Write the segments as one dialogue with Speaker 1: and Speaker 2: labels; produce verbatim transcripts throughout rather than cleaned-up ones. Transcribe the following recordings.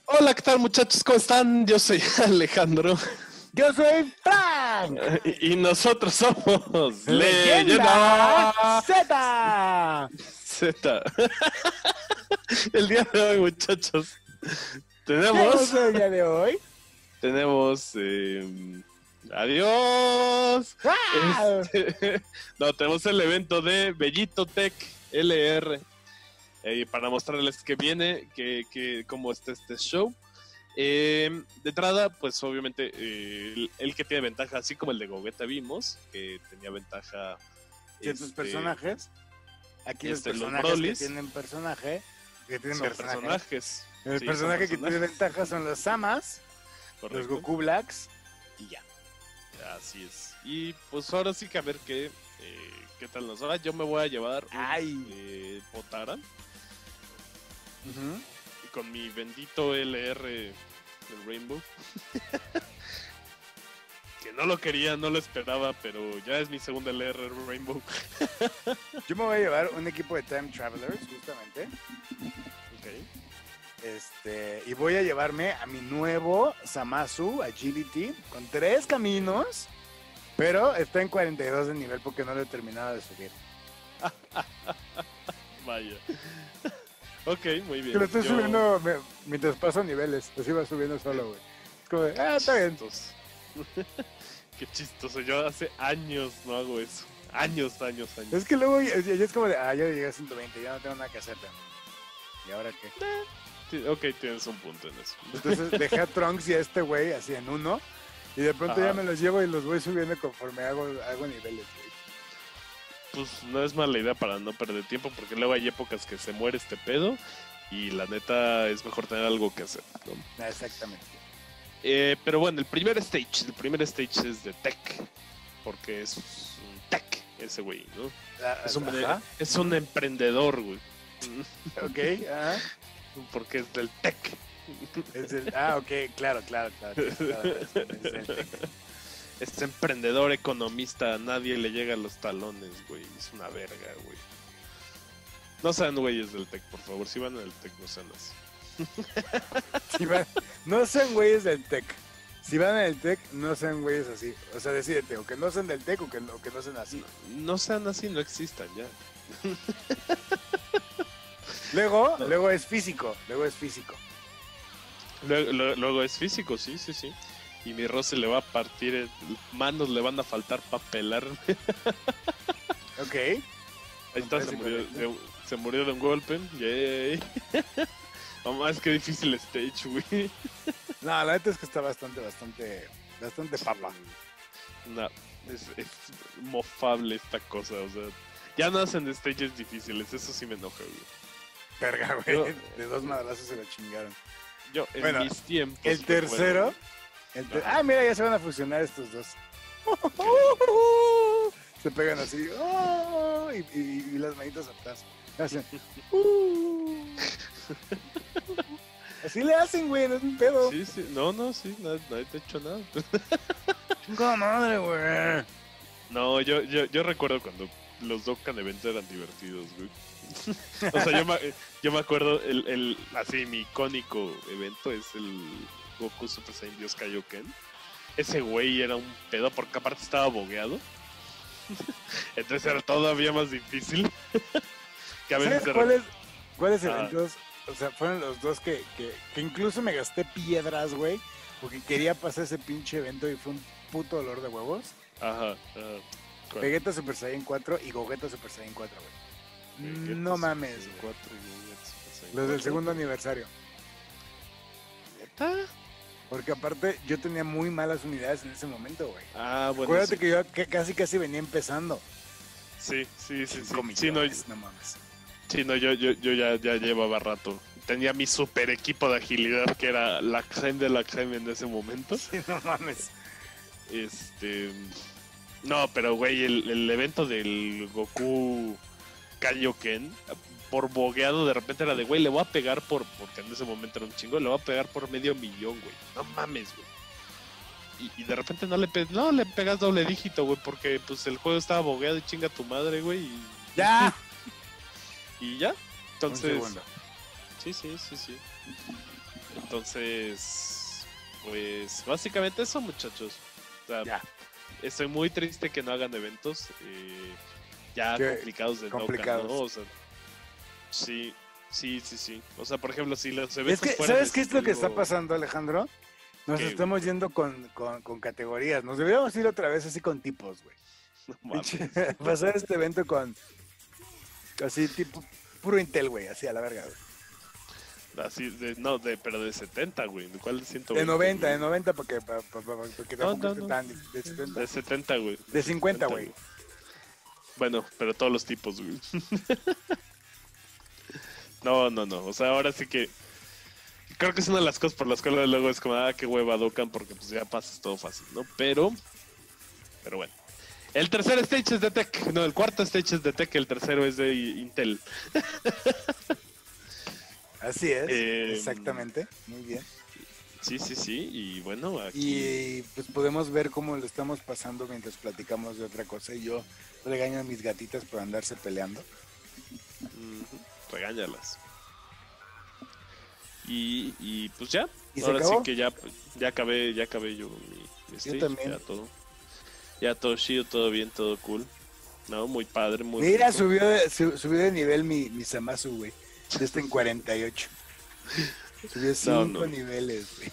Speaker 1: Hola, ¿qué tal, muchachos? ¿Cómo están? Yo soy Alejandro.
Speaker 2: Yo soy Frank.
Speaker 1: Y nosotros somos
Speaker 2: Leyenda
Speaker 1: Leyenda
Speaker 2: Z.
Speaker 1: Z. El día de hoy, muchachos,
Speaker 2: Tenemos
Speaker 1: tenemos.
Speaker 2: el día de hoy.
Speaker 1: Tenemos. Eh, adiós.
Speaker 2: ¡Wow!
Speaker 1: Este, no, tenemos el evento de Bellito Tech L R. Eh, para mostrarles que viene, que, que cómo está este show. Eh, de entrada, pues obviamente eh, el, el que tiene ventaja, así como el de Gogeta vimos, que tenía ventaja.
Speaker 2: Ciertos
Speaker 1: este,
Speaker 2: personajes. Aquí
Speaker 1: este,
Speaker 2: los
Speaker 1: los
Speaker 2: personajes
Speaker 1: Brolys.
Speaker 2: que tienen personaje. Que tienen
Speaker 1: Ciertos
Speaker 2: personaje.
Speaker 1: personajes.
Speaker 2: El
Speaker 1: Sí,
Speaker 2: personaje
Speaker 1: son
Speaker 2: que tiene
Speaker 1: personajes.
Speaker 2: ventaja son los Samas,
Speaker 1: Correcto.
Speaker 2: los Goku Blacks y ya.
Speaker 1: Así es. Y pues ahora sí que a ver qué, eh, qué tal nos va. Yo me voy a llevar un,
Speaker 2: Ay.
Speaker 1: eh, Potara.
Speaker 2: Uh-huh.
Speaker 1: Y con mi bendito L R del Rainbow. Que no lo quería, no lo esperaba, pero ya es mi segunda L R Rainbow.
Speaker 2: Yo me voy a llevar un equipo de Time Travelers, justamente.
Speaker 1: Ok.
Speaker 2: Este, y voy a llevarme a mi nuevo Zamasu Agility con tres caminos, pero está en cuarenta y dos de nivel porque no lo he terminado de subir.
Speaker 1: Vaya. Ok, muy bien.
Speaker 2: Que lo estoy
Speaker 1: Yo-
Speaker 2: subiendo me- mientras paso niveles, así va subiendo solo, güey. Es como de, ah, está bien.
Speaker 1: Chistoso. Qué chistoso. Yo hace años no hago eso. Años, años, años.
Speaker 2: Es que luego ya, ya es como de, ah, ya llegué a ciento veinte, ya no tengo nada que hacer. pero- ¿Y ahora qué?
Speaker 1: Sí, ok, tienes un punto en eso.
Speaker 2: Entonces dejé a Trunks y a este güey así en uno, y de pronto
Speaker 1: Ajá.
Speaker 2: ya me los llevo y los voy subiendo conforme hago, hago niveles, güey.
Speaker 1: Pues no es mala idea para no perder tiempo, porque luego hay épocas que se muere este pedo y la neta es mejor tener algo que hacer, ¿no?
Speaker 2: Ah, exactamente.
Speaker 1: Eh, pero bueno, el primer stage, el primer stage es de tech, porque es un tech ese güey, ¿no?
Speaker 2: Ah,
Speaker 1: Es un,
Speaker 2: ajá.
Speaker 1: es un emprendedor, güey.
Speaker 2: Ok, ah.
Speaker 1: Porque es del tech.
Speaker 2: Es el- ah, ok, claro, claro, claro. claro, es- es el tech.
Speaker 1: Es emprendedor, economista, a nadie le llega a los talones, güey. Es una verga, güey. No sean güeyes del tech, por favor. Si van al tech, no sean así.
Speaker 2: Si van- no sean güeyes del tech. Si van en el tech, no sean güeyes así. O sea, decídete, o que no sean del tech o que, o que no sean así.
Speaker 1: No sean así, no existan ya.
Speaker 2: Luego,
Speaker 1: No.
Speaker 2: luego es físico, luego es físico.
Speaker 1: Luego, luego- luego es físico, sí, sí, sí. Y mi Rose le va a partir, el- manos le van a faltar para pelar.
Speaker 2: Ok.
Speaker 1: Ahí está,
Speaker 2: parece
Speaker 1: se murió,
Speaker 2: correcto.
Speaker 1: de, se murió de un golpe. Yay. Mamá, es que difícil stage, güey.
Speaker 2: No, la neta es que está bastante, bastante, bastante papa.
Speaker 1: No, es, es mofable esta cosa, o sea. Ya no hacen stages difíciles, eso sí me enoja, güey.
Speaker 2: Verga, güey.
Speaker 1: Yo-
Speaker 2: De dos madrazos se lo chingaron.
Speaker 1: Yo, en
Speaker 2: Bueno,
Speaker 1: mis tiempos.
Speaker 2: El tercero.
Speaker 1: recuerdo,
Speaker 2: el ter-
Speaker 1: Ajá.
Speaker 2: Ah, mira, ya se van a fusionar estos dos. Se pegan así. ¡Oh! Y, y- y las manitas atrás. Hacen. ¡Uh! Así le hacen, güey, no es un pedo.
Speaker 1: Sí, sí, no, no, sí, nadie, nadie te ha hecho nada.
Speaker 2: Chingada madre, güey.
Speaker 1: No, yo, yo, yo recuerdo cuando los Dokkan Events eran divertidos, güey. O sea, yo me, yo me acuerdo, el, el, así, mi icónico evento es el Goku Super Saiyan Dios Kaioken. Ese güey era un pedo porque aparte estaba bogueado. Entonces era todavía más difícil. Que a veces
Speaker 2: ¿Sabes
Speaker 1: de
Speaker 2: cuáles, cuáles
Speaker 1: Ah.
Speaker 2: eventos? O sea, fueron los dos que, que, que incluso me gasté piedras, güey. Porque quería pasar ese pinche evento y fue un puto dolor de huevos.
Speaker 1: Ajá, ajá. ¿Cuál?
Speaker 2: Vegeta Super Saiyan cuatro y Gogeta Super Saiyan cuatro, güey.
Speaker 1: Vegeta
Speaker 2: No
Speaker 1: Super
Speaker 2: mames,
Speaker 1: Saiyan
Speaker 2: güey.
Speaker 1: cuatro y Vegeta Super Saiyan
Speaker 2: Los del
Speaker 1: cuatro.
Speaker 2: segundo aniversario.
Speaker 1: ¿Neta?
Speaker 2: Porque aparte yo tenía muy malas unidades en ese momento, güey.
Speaker 1: Ah, bueno.
Speaker 2: Acuérdate
Speaker 1: sí.
Speaker 2: que yo que casi casi venía empezando.
Speaker 1: Sí, sí, sí, sí.
Speaker 2: Cinco
Speaker 1: Sí, no,
Speaker 2: millones, no mames.
Speaker 1: sí, no, yo, yo, yo ya, ya llevaba rato. Tenía mi super equipo de agilidad que era la creme de la creme en ese momento.
Speaker 2: Sí, no mames.
Speaker 1: Este. No, pero güey, el, el evento del Goku Kaioken, por bogueado, de repente era de güey, le voy a pegar por. Porque en ese momento era un chingo, le voy a pegar por medio millón, güey. No mames, güey. Y, y de repente no le pegas, no le pegas doble dígito, güey, porque pues el juego estaba bogueado y chinga tu madre, güey. Y,
Speaker 2: ¡Ya!
Speaker 1: y ya.
Speaker 2: Un
Speaker 1: Entonces.
Speaker 2: segundo.
Speaker 1: Sí, sí, sí, sí. Entonces, pues básicamente eso, muchachos. O sea,
Speaker 2: Ya.
Speaker 1: estoy muy triste que no hagan eventos eh, ya
Speaker 2: Qué
Speaker 1: complicados de
Speaker 2: complicados.
Speaker 1: Dokkan, ¿no? O sea, sí, sí, sí, sí. O sea, por ejemplo, si los
Speaker 2: Es
Speaker 1: eventos
Speaker 2: que,
Speaker 1: fueran
Speaker 2: ¿sabes qué es lo que está
Speaker 1: estilo-
Speaker 2: pasando, Alejandro? Nos
Speaker 1: ¿Qué,
Speaker 2: estamos yendo con, con, con categorías. Nos deberíamos ir otra vez así con tipos, güey.
Speaker 1: No mames.
Speaker 2: Pasar este evento con así tipo puro Intel, güey, así a la verga, güey.
Speaker 1: Así de, no, de, pero de setenta, güey. ¿De cuál de ciento
Speaker 2: De
Speaker 1: veinte?
Speaker 2: noventa,
Speaker 1: güey?
Speaker 2: de noventa porque, pa- pa- pa- porque
Speaker 1: No,
Speaker 2: tampoco
Speaker 1: no,
Speaker 2: esté
Speaker 1: no.
Speaker 2: tan dif- de setenta.
Speaker 1: De setenta, güey.
Speaker 2: De cincuenta, güey.
Speaker 1: Bueno, pero todos los tipos, güey. No, no, no. O sea, ahora sí que. Creo que es una de las cosas por las cuales luego es como, ah, qué hueva Dokkan, porque pues ya pasas todo fácil, ¿no? Pero. Pero bueno. El tercer stage es de Tech. No, el cuarto stage es de Tech, el tercero es de Intel.
Speaker 2: Así es,
Speaker 1: Eh,
Speaker 2: exactamente. Muy bien.
Speaker 1: Sí, sí, sí. Y bueno, aquí.
Speaker 2: Y pues podemos ver cómo lo estamos pasando mientras platicamos de otra cosa. Y yo regaño a mis gatitas por andarse peleando.
Speaker 1: Ujú, regáñalas. Y, y pues ya.
Speaker 2: ¿Y se
Speaker 1: Ahora sí
Speaker 2: acabó?
Speaker 1: que ya, ya acabé, ya acabé yo mi, mi stage,
Speaker 2: también.
Speaker 1: Ya todo. Ya todo chido, todo bien, todo cool. No, muy padre, muy
Speaker 2: Mira,
Speaker 1: rico.
Speaker 2: subió de, su- subió de nivel mi, mi Zamasu, güey. Ya está en cuarenta y ocho. Subió cinco
Speaker 1: no.
Speaker 2: niveles, güey.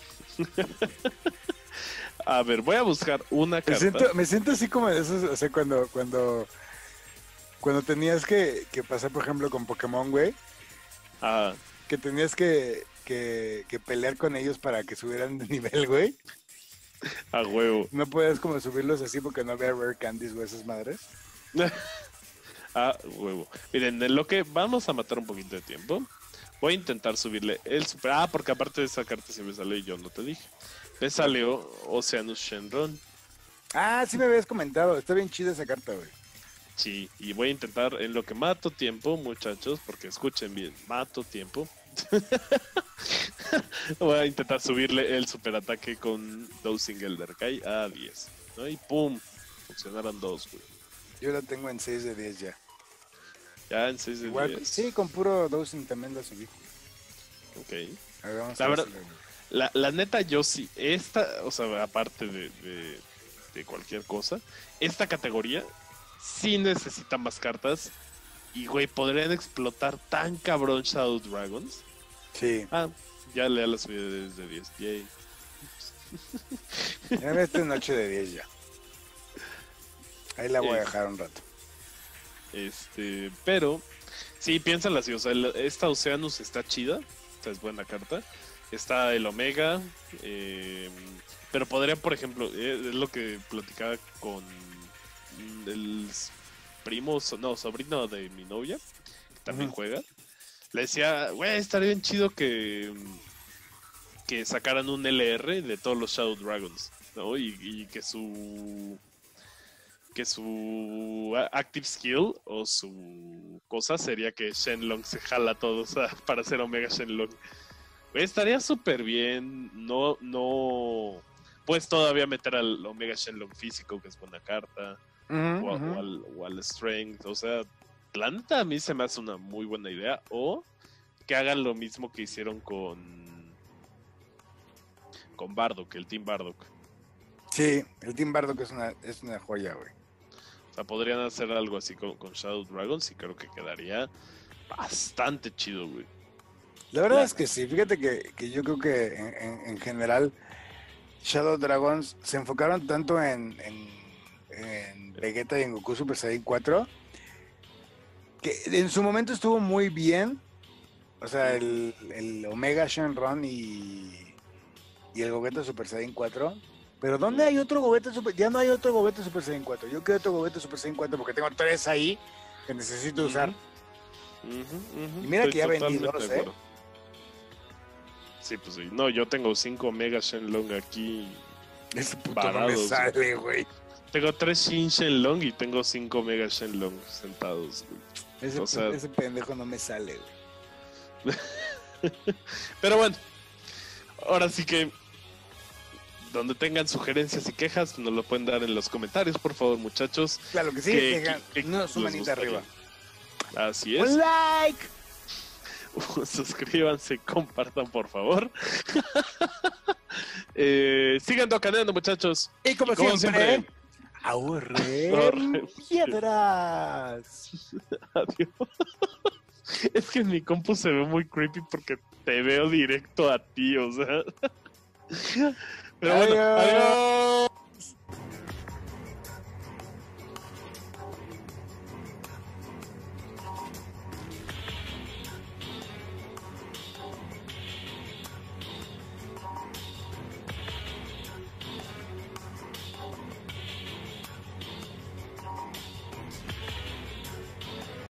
Speaker 1: A ver, voy a buscar una
Speaker 2: Me
Speaker 1: carta.
Speaker 2: siento, me siento así como de esos, o sea, cuando, cuando, cuando tenías que, que pasar, por ejemplo, con Pokémon, güey,
Speaker 1: Ah,
Speaker 2: que tenías que, que, que pelear con ellos para que subieran de nivel, güey.
Speaker 1: a huevo.
Speaker 2: No puedes como subirlos así porque no había rare candies o esas madres.
Speaker 1: A huevo. Miren, en lo que vamos a matar un poquito de tiempo, voy a intentar subirle el super. Ah, porque aparte de esa carta sí me salió y yo no te dije. Me salió Oceanus Shenron.
Speaker 2: Ah, sí me habías comentado. Está bien chida esa carta, güey.
Speaker 1: Sí, y voy a intentar en lo que mato tiempo, muchachos, porque escuchen bien, mato tiempo. Voy a intentar subirle el superataque con Dosing Elderkai a diez, ¿no? Y pum, funcionaron dos, güey.
Speaker 2: Yo la tengo en seis de diez ya.
Speaker 1: Ya en seis de
Speaker 2: Igual,
Speaker 1: diez.
Speaker 2: sí, con puro dosing también la subí.
Speaker 1: Ok.
Speaker 2: A ver, vamos
Speaker 1: La
Speaker 2: a ver
Speaker 1: verdad-
Speaker 2: si lo-
Speaker 1: La, la neta, yo sí, esta, o sea, aparte de, de, de cualquier cosa, esta categoría sí necesita más cartas. Y, güey, podrían explotar tan cabrón Shadow Dragons.
Speaker 2: Sí.
Speaker 1: Ah, ya le la subí desde diez. Yay.
Speaker 2: Ya ves, esta noche de diez ya. Ahí la voy a
Speaker 1: Es-
Speaker 2: dejar un rato.
Speaker 1: Este, pero, sí, piénsala así, o sea, el- esta Oceanus está chida, o sea, es buena carta. Está el Omega, eh, pero podría, por ejemplo, eh, es lo que platicaba con el s- primo, so- no, sobrino de mi novia, que también
Speaker 2: Ujú.
Speaker 1: juega. Le decía, güey, estaría bien chido que, que sacaran un L R de todos los Shadow Dragons, ¿no? Y, y que su que su a- active skill o su cosa sería que Shenlong se jala a todos a- para hacer Omega Shenlong. Güey, estaría súper bien. No, no. Puedes todavía meter al Omega Shenlong físico, que es buena carta.
Speaker 2: Ujú,
Speaker 1: O, a-
Speaker 2: ujú.
Speaker 1: o al, o al Strength. O sea, la neta a mí se me hace una muy buena idea. O que hagan lo mismo que hicieron con. Con Bardock, el Team Bardock.
Speaker 2: Sí, el Team Bardock es una, es una joya, güey.
Speaker 1: O sea, podrían hacer algo así con, con Shadow Dragons y creo que quedaría bastante chido, güey.
Speaker 2: La verdad
Speaker 1: La-
Speaker 2: es que sí, fíjate que, que yo creo que en, en- en general Shadow Dragons se enfocaron tanto en, en, en Vegeta y en Goku Super Saiyan cuatro que en su momento estuvo muy bien. O sea, el, el Omega Shenron y, y el Gogeta Super Saiyan cuatro. Pero ¿dónde hay otro Gogeta Super? Ya no hay otro Gogeta Super Saiyan cuatro. Yo quiero otro Gogeta Super Saiyan cuatro porque tengo tres ahí que necesito usar.
Speaker 1: Ujú, ujú.
Speaker 2: Y mira
Speaker 1: Estoy
Speaker 2: que ya vendí
Speaker 1: totalmente
Speaker 2: dos,
Speaker 1: de
Speaker 2: ¿eh?
Speaker 1: acuerdo. Sí, pues sí. No, yo tengo cinco Omega Shenlong aquí.
Speaker 2: Ese puto no me
Speaker 1: Varados,
Speaker 2: sale, güey.
Speaker 1: Tengo tres Shin Shenlong y tengo cinco Omega Shenlong sentados, güey.
Speaker 2: Ese,
Speaker 1: O sea-
Speaker 2: ese pendejo no me sale, güey.
Speaker 1: Pero bueno, ahora sí que donde tengan sugerencias y quejas nos lo pueden dar en los comentarios, por favor, muchachos.
Speaker 2: Claro que sí,
Speaker 1: Que-
Speaker 2: que,
Speaker 1: que-
Speaker 2: no,
Speaker 1: que
Speaker 2: su
Speaker 1: les
Speaker 2: manita
Speaker 1: gustaría.
Speaker 2: arriba.
Speaker 1: Así
Speaker 2: Un
Speaker 1: es.
Speaker 2: like.
Speaker 1: Suscríbanse, compartan, por favor. eh, sigan docaneando, muchachos.
Speaker 2: Y como,
Speaker 1: Y como
Speaker 2: siempre,
Speaker 1: siempre,
Speaker 2: ahorren
Speaker 1: ahorren
Speaker 2: piedras.
Speaker 1: adiós. Es que en mi compu se ve muy creepy porque te veo directo a ti, o sea. Pero bueno,
Speaker 2: Adiós.
Speaker 1: adiós.